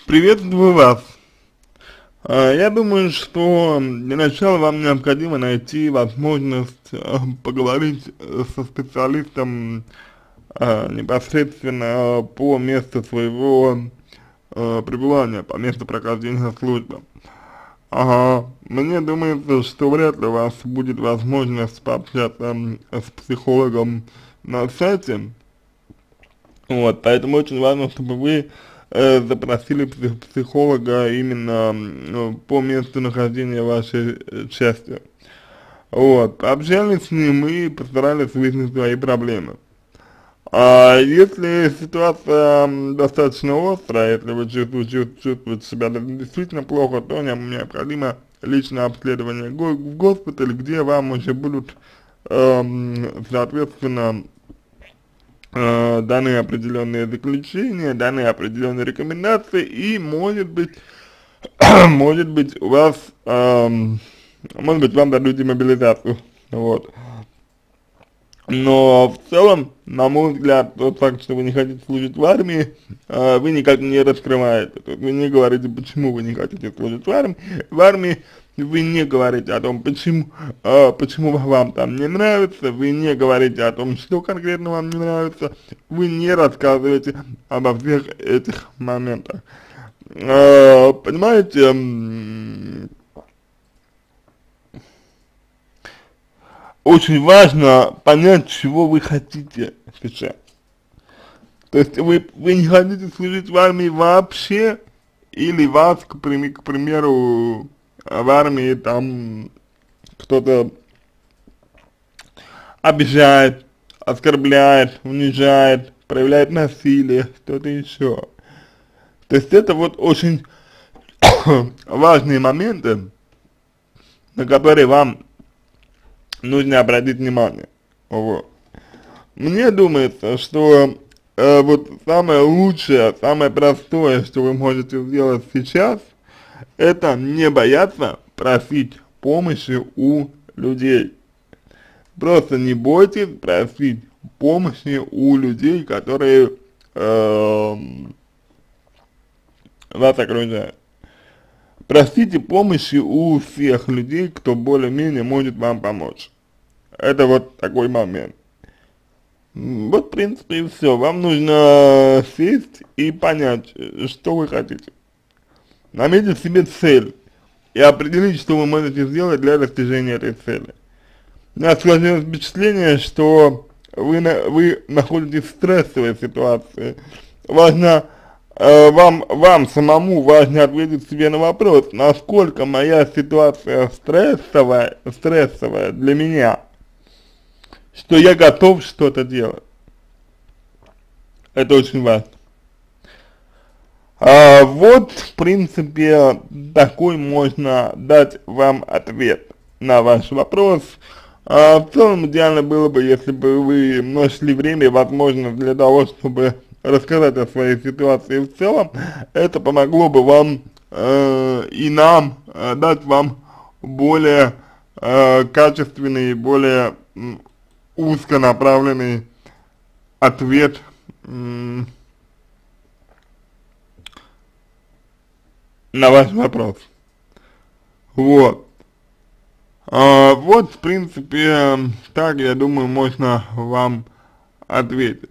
Приветствую вас. Я думаю, что для начала вам необходимо найти возможность поговорить со специалистом непосредственно по месту своего пребывания, по месту прохождения службы. Мне думается, что вряд ли у вас будет возможность пообщаться с психологом на сайте. Вот, поэтому очень важно, чтобы вы запросили психолога именно по месту нахождения вашей части. Вот, пообщались с ним и постарались выяснить свои проблемы. А если ситуация достаточно острая, если вы чувствуете себя действительно плохо, то необходимо личное обследование в госпитале, где вам уже будут, соответственно, даны определенные заключения, даны определенные рекомендации, и может быть, может быть у вас, может быть вам дадут демобилизацию, вот. Но в целом, на мой взгляд, тот факт, что вы не хотите служить в армии, вы никак не раскрываете. То есть вы не говорите, почему вы не хотите служить в армии, вы не говорите о том, почему вам там не нравится, вы не говорите о том, что конкретно вам не нравится, вы не рассказываете обо всех этих моментах. Понимаете, очень важно понять, чего вы хотите сейчас. То есть вы не хотите служить в армии вообще, или вас, к примеру, в армии там кто-то обижает, оскорбляет, унижает, проявляет насилие, что-то еще. То есть это вот очень важные моменты, на которые вам нужно обратить внимание. Вот. Мне думается, что вот самое лучшее, самое простое, что вы можете сделать сейчас, это не бояться просить помощи у людей. Просто не бойтесь просить помощи у людей, которые вас окружают. Просите помощи у всех людей, кто более-менее может вам помочь. Это вот такой момент. Вот, в принципе, и все. Вам нужно сесть и понять, что вы хотите. Наметить себе цель и определить, что вы можете сделать для достижения этой цели. У меня сложилось впечатление, что вы находитесь в стрессовой ситуации. Важно, вам самому важно ответить себе на вопрос, насколько моя ситуация стрессовая для меня, что я готов что-то делать. Это очень важно. Вот, в принципе, такой можно дать вам ответ на ваш вопрос. В целом, идеально было бы, если бы вы нашли время и возможность для того, чтобы рассказать о своей ситуации в целом. Это помогло бы вам и нам дать вам более качественный, более узконаправленный ответ на ваш вопрос. Вот. Вот, в принципе, так, я думаю, можно вам ответить.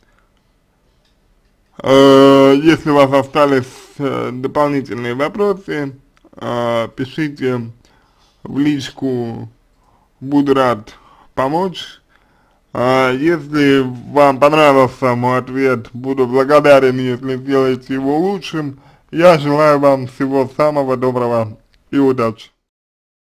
Если у вас остались дополнительные вопросы, пишите в личку, буду рад помочь. Если вам понравился мой ответ, буду благодарен, если сделаете его лучшим. Я желаю вам всего самого доброго и удачи.